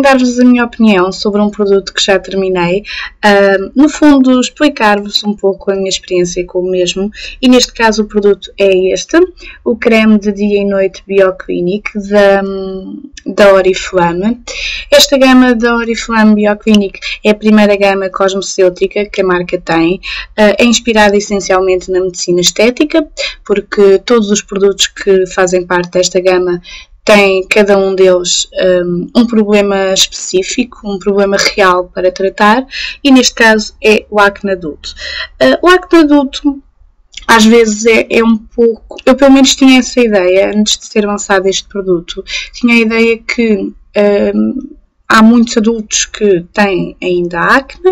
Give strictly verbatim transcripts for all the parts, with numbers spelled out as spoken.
dar-vos a minha opinião sobre um produto que já terminei, uh, no fundo explicar-vos um pouco a minha experiência com o mesmo, e neste caso o produto é este, o creme de dia e noite Bioclinic da, da Oriflame. Esta gama da Oriflame Bioclinic é a primeira gama cosmecêutica que a marca tem, uh, é inspirada essencialmente na medicina estética, porque todos os produtos que fazem parte desta gama tem cada um deles um, um problema específico, um problema real para tratar, e neste caso é o acne adulto. Uh, o acne adulto às vezes é, é um pouco... Eu pelo menos tinha essa ideia antes de ser lançado este produto. Tinha a ideia que um, há muitos adultos que têm ainda acne,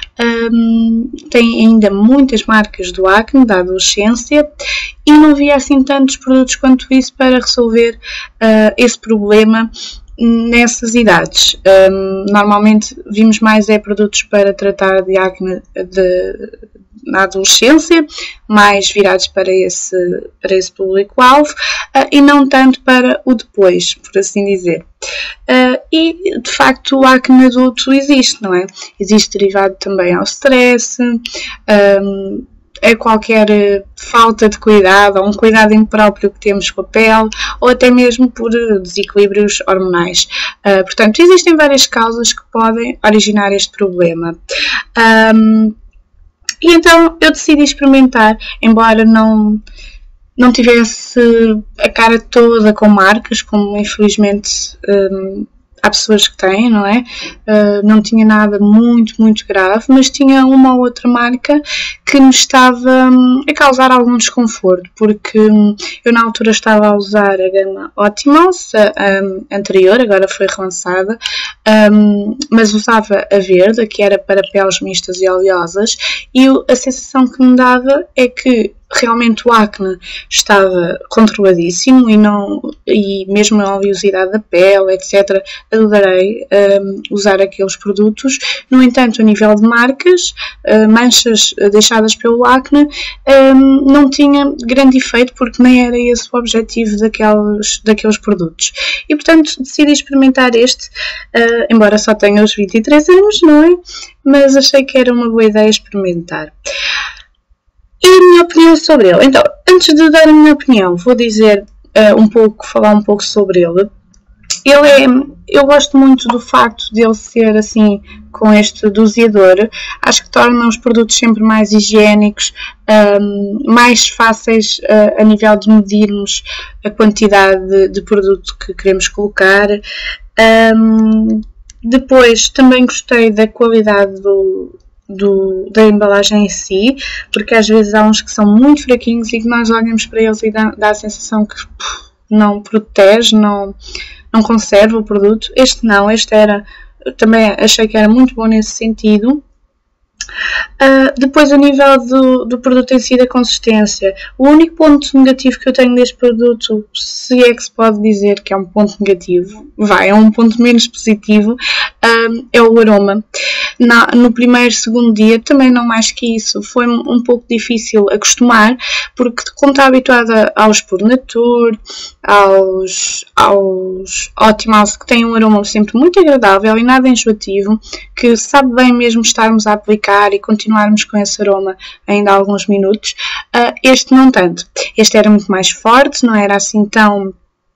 um, têm ainda muitas marcas do acne da adolescência, e não havia assim tantos produtos quanto isso para resolver uh, esse problema nessas idades. Um, normalmente vimos mais é produtos para tratar de acne de, na adolescência, mais virados para esse, para esse público-alvo, uh, e não tanto para o depois, por assim dizer. Uh, e de facto o acne adulto existe, não é? Existe derivado também ao stress, um, a qualquer falta de cuidado, ou um cuidado impróprio que temos com a pele, ou até mesmo por desequilíbrios hormonais. Uh, portanto, existem várias causas que podem originar este problema. Um, e então eu decidi experimentar, embora não, não tivesse a cara toda com marcas, como infelizmente um, há pessoas que têm, não é? Uh, não tinha nada muito, muito grave, mas tinha uma ou outra marca que me estava um, a causar algum desconforto, porque um, eu na altura estava a usar a gama Optimals, a, um, anterior, agora foi relançada, um, mas usava a verde, que era para peles mistas e oleosas, e a sensação que me dava é que realmente o acne estava controladíssimo, e, não, e mesmo a oleosidade da pele, etcétera, adorei um, usar aqueles produtos. No entanto, a nível de marcas, uh, manchas deixadas pelo acne, um, não tinha grande efeito, porque nem era esse o objetivo daqueles, daqueles produtos. E portanto decidi experimentar este, uh, embora só tenha os vinte e três anos, não é? Mas achei que era uma boa ideia experimentar. E a minha opinião sobre ele? Então, antes de dar a minha opinião, vou dizer uh, um pouco, falar um pouco sobre ele. Ele é, eu gosto muito do facto de ele ser assim, com este doseador. Acho que torna os produtos sempre mais higiênicos, um, mais fáceis uh, a nível de medirmos a quantidade de, de produto que queremos colocar. Um, depois, também gostei da qualidade do Do, da embalagem em si, porque às vezes há uns que são muito fraquinhos e que nós olhamos para eles e dá, dá a sensação que puf, não protege, não, não conserva o produto. Este não, este era, também achei que era muito bom nesse sentido. Uh, depois, a nível do, do produto em si, da consistência, o único ponto negativo que eu tenho deste produto, se é que se pode dizer que é um ponto negativo, vai, é um ponto menos positivo, uh, é o aroma. Na, no primeiro, segundo dia, também não mais que isso, foi um pouco difícil acostumar, porque como está habituada aos Pure Nature, aos, aos Optimals, que têm um aroma sempre muito agradável e nada enjoativo, que sabe bem mesmo estarmos a aplicar e continuarmos com esse aroma ainda há alguns minutos, uh, este não tanto. Este era muito mais forte, não era assim tão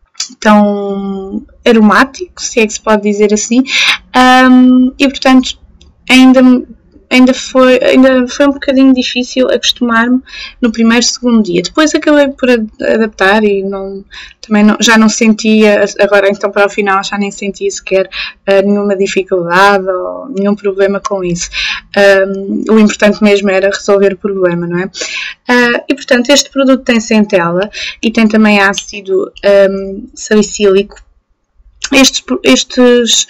tão aromático, se é que se pode dizer assim, um, e portanto ainda, ainda, foi, ainda foi um bocadinho difícil acostumar-me no primeiro, segundo dia. Depois acabei por adaptar e não, também não, já não sentia, agora então para o final já nem sentia sequer uh, nenhuma dificuldade ou nenhum problema com isso. Um, o importante mesmo era resolver o problema, não é? Uh, e portanto este produto tem centela e tem também ácido um, salicílico. Estes, estes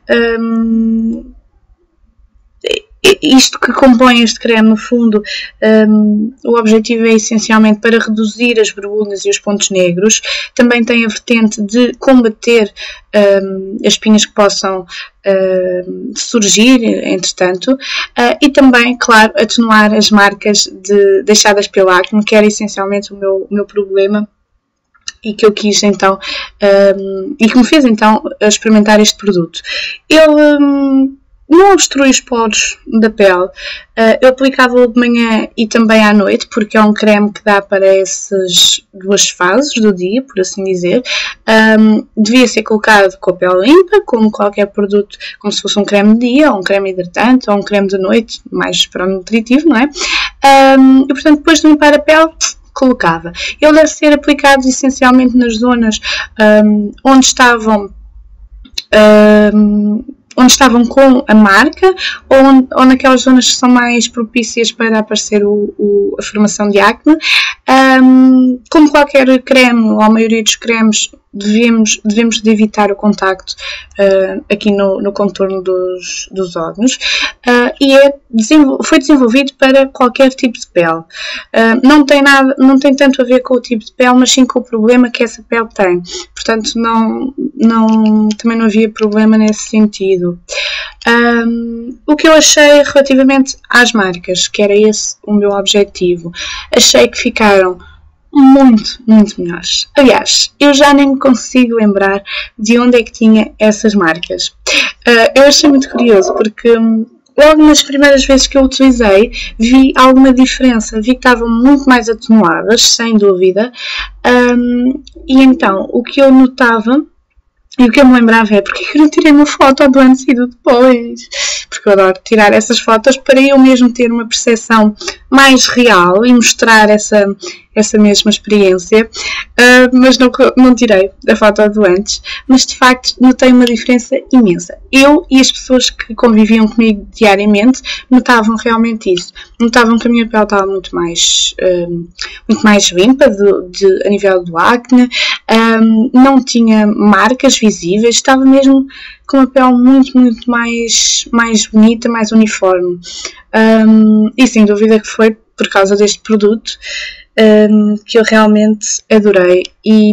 um, isto que compõe este creme, no fundo, um, o objetivo é essencialmente para reduzir as borbulhas e os pontos negros. Também tem a vertente de combater um, as espinhas que possam um, surgir, entretanto, uh, e também, claro, atenuar as marcas de, deixadas pelo acne, que era essencialmente o meu, o meu problema e que eu quis então, um, e que me fez então experimentar este produto. Ele um, não obstrui os poros da pele, uh, eu aplicava-o de manhã e também à noite, porque é um creme que dá para essas duas fases do dia, por assim dizer. Um, devia ser colocado com a pele limpa, como qualquer produto, como se fosse um creme de dia, ou um creme hidratante, ou um creme de noite, mais para o nutritivo, não é? Um, e portanto, depois de limpar a pele, colocava. Ele deve ser aplicado essencialmente nas zonas um, onde estavam um, onde estavam com a marca, ou, onde, ou naquelas zonas que são mais propícias para aparecer o, o, a formação de acne. Um, como qualquer creme, ou a maioria dos cremes, devemos, devemos de evitar o contacto uh, aqui no, no contorno dos, dos órgãos, uh, e é desenvol- foi desenvolvido para qualquer tipo de pele. Uh, não tem nada, não tem tanto a ver com o tipo de pele, mas sim com o problema que essa pele tem. Portanto, não, não, também não havia problema nesse sentido. Um, o que eu achei relativamente às marcas, que era esse o meu objetivo, achei que ficaram muito, muito melhores. Aliás, eu já nem me consigo lembrar de onde é que tinha essas marcas. Uh, eu achei muito curioso porque um, logo nas primeiras vezes que eu utilizei vi alguma diferença, vi que estavam muito mais atenuadas, sem dúvida, um, e então o que eu notava e o que eu me lembrava é porque eu não tirei uma foto do antes e do depois, porque eu adoro tirar essas fotos para eu mesmo ter uma percepção mais real e mostrar essa, essa mesma experiência, uh, mas não, não tirei a foto do antes, mas de facto notei uma diferença imensa. Eu e as pessoas que conviviam comigo diariamente notavam realmente isso, notavam que a minha pele estava muito mais, uh, muito mais limpa de, de, a nível do acne, um, não tinha marcas visíveis, estava mesmo com uma pele muito, muito mais, mais bonita, mais uniforme. Um, e sem dúvida que foi por causa deste produto um, que eu realmente adorei. E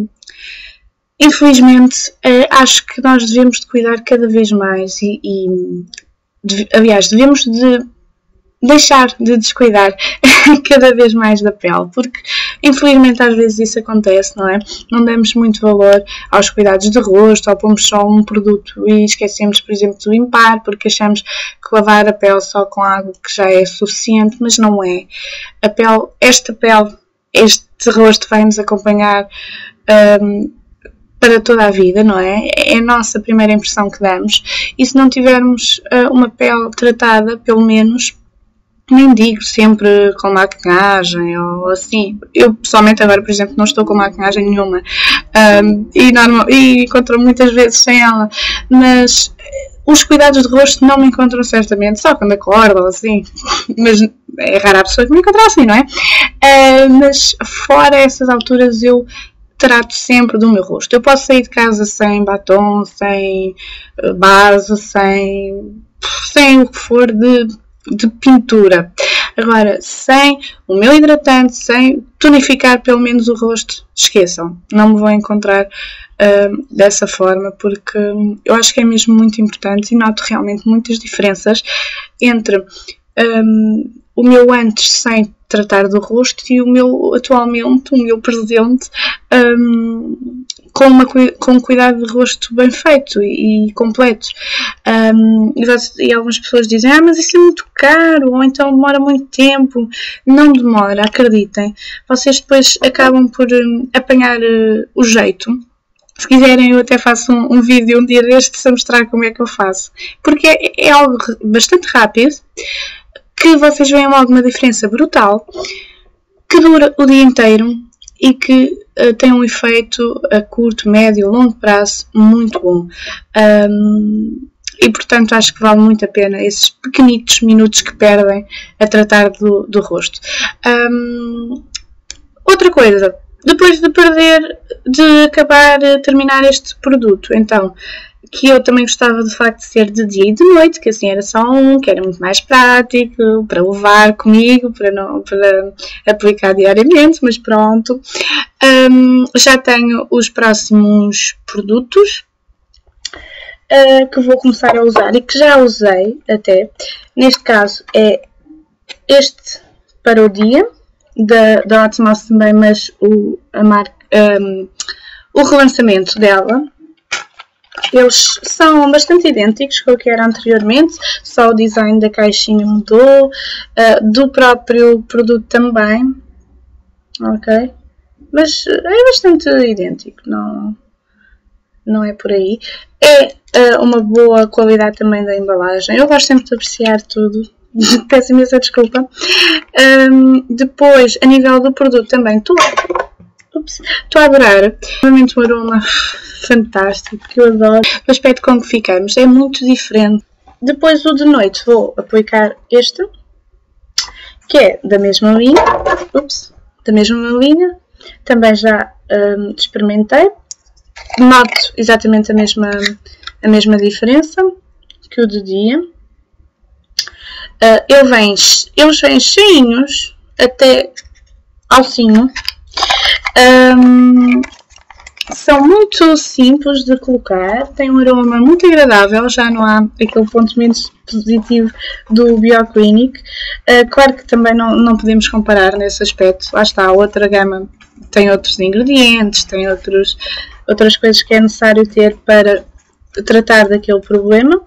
infelizmente acho que nós devemos de cuidar cada vez mais e, e de, aliás, devemos de deixar de descuidar cada vez mais da pele, porque infelizmente às vezes isso acontece, não é? Não damos muito valor aos cuidados de rosto, ou pomos só um produto e esquecemos, por exemplo, de limpar, porque achamos que lavar a pele só com água que já é suficiente, mas não é. A pele, esta pele, este rosto vai nos acompanhar um, para toda a vida, não é? É a nossa primeira impressão que damos, e se não tivermos uh, uma pele tratada, pelo menos, nem digo sempre com maquilhagem ou assim. Eu pessoalmente agora, por exemplo, não estou com maquilhagem nenhuma um, e, normal, e encontro muitas vezes sem ela, mas os cuidados de rosto não me encontram certamente só quando acordo ou assim, mas é rara a pessoa que me encontra assim, não é? Uh, mas fora essas alturas eu trato sempre do meu rosto. Eu posso sair de casa sem batom, sem base, sem, sem o que for de de pintura. Agora, sem o meu hidratante, sem tonificar pelo menos o rosto, esqueçam, não me vão encontrar uh, dessa forma, porque eu acho que é mesmo muito importante e noto realmente muitas diferenças entre um, o meu antes sem tratar do rosto e o meu atualmente, o meu presente, um, com, uma, com um cuidado de rosto bem feito e, e completo. Um, e algumas pessoas dizem, ah, mas isso é muito caro, ou então demora muito tempo. Não demora, acreditem. Vocês depois acabam por um, apanhar uh, o jeito. Se quiserem, eu até faço um, um vídeo um dia destes a mostrar como é que eu faço. Porque é, é algo bastante rápido, que vocês veem logo uma diferença brutal, que dura o dia inteiro e que uh, tem um efeito a curto, médio, longo prazo muito bom. Um, e portanto acho que vale muito a pena esses pequenitos minutos que perdem a tratar do, do rosto. Um, outra coisa, depois de perder, de acabar, terminar este produto, então, que eu também gostava de facto de ser de dia e de noite, que assim era só um, que era muito mais prático, para levar comigo, para, não, para aplicar diariamente, mas pronto. Um, já tenho os próximos produtos uh, que vou começar a usar e que já usei até. Neste caso é este para o dia, da, da Otmos também, mas o, a marca, um, o relançamento dela. Eles são bastante idênticos com o que era anteriormente, só o design da caixinha mudou, uh, do próprio produto também, ok? Mas é bastante idêntico, não, não é por aí. É uh, uma boa qualidade também da embalagem, eu gosto sempre de apreciar tudo, peço imensa desculpa. Um, depois, a nível do produto também, estou a adorar, realmente um aroma fantástico, que eu adoro. O aspecto com que ficamos é muito diferente. Depois o de noite vou aplicar este, que é da mesma linha, ups, da mesma linha, também já hum, experimentei, noto exatamente a mesma, a mesma diferença que o de dia. Uh, ele vem, eles vêm cheinhos até ao cimo. Um, são muito simples de colocar, tem um aroma muito agradável, já não há aquele ponto menos positivo do Bioclinic. Uh, claro que também não, não podemos comparar nesse aspecto, lá está, a outra gama tem outros ingredientes, tem outros, outras coisas que é necessário ter para tratar daquele problema.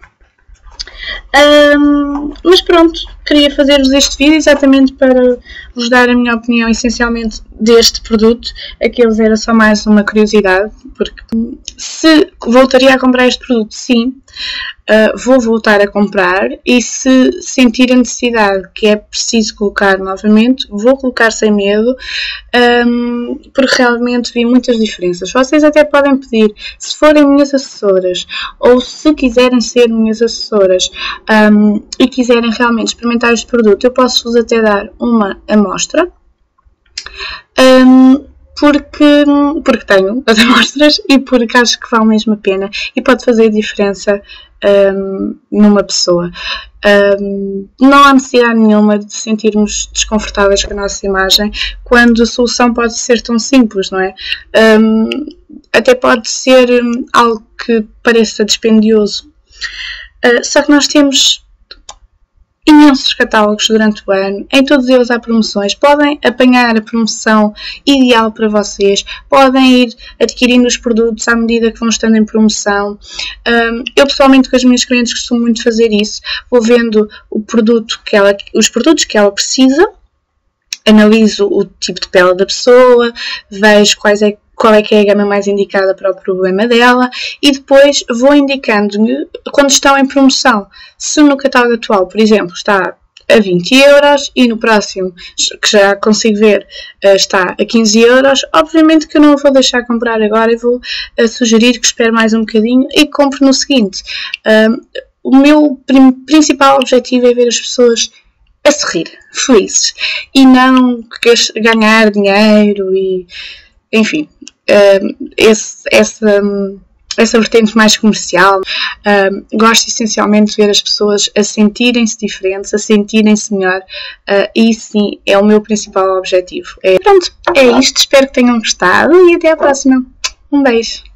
Um, mas pronto, queria fazer-vos este vídeo exatamente para vos dar a minha opinião essencialmente deste produto. Aqueles era só mais uma curiosidade, porque se voltaria a comprar este produto, sim, uh, vou voltar a comprar, e se sentir a necessidade que é preciso colocar novamente, vou colocar sem medo, um, porque realmente vi muitas diferenças. Vocês até podem pedir, se forem minhas assessoras, ou se quiserem ser minhas assessoras, um, e quiserem realmente experimentar este produto, eu posso-vos até dar uma amostra. Um, porque, porque tenho as amostras e porque acho que vale mesmo a pena e pode fazer diferença um, numa pessoa. Um, não há necessidade nenhuma de sentirmos desconfortáveis com a nossa imagem quando a solução pode ser tão simples, não é? Um, até pode ser um, algo que pareça dispendioso. Uh, só que nós temos imensos catálogos durante o ano, em todos eles há promoções, podem apanhar a promoção ideal para vocês, podem ir adquirindo os produtos à medida que vão estando em promoção. Um, eu pessoalmente com as minhas clientes costumo muito fazer isso, vou vendo o produto que ela, os produtos que ela precisa, analiso o tipo de pele da pessoa, vejo quais é qual é que é a gama mais indicada para o problema dela e depois vou indicando-lhe quando estão em promoção. Se no catálogo atual, por exemplo, está a vinte euros e no próximo, que já consigo ver, está a quinze euros, obviamente que eu não vou deixar comprar agora e vou sugerir que espere mais um bocadinho e compre no seguinte. O meu principal objetivo é ver as pessoas a sorrir, felizes, e não ganhar dinheiro e... Enfim, esse, essa, essa vertente mais comercial, gosto essencialmente de ver as pessoas a sentirem-se diferentes, a sentirem-se melhor, e sim, é o meu principal objetivo. É, pronto, é isto, espero que tenham gostado e até à próxima. Um beijo!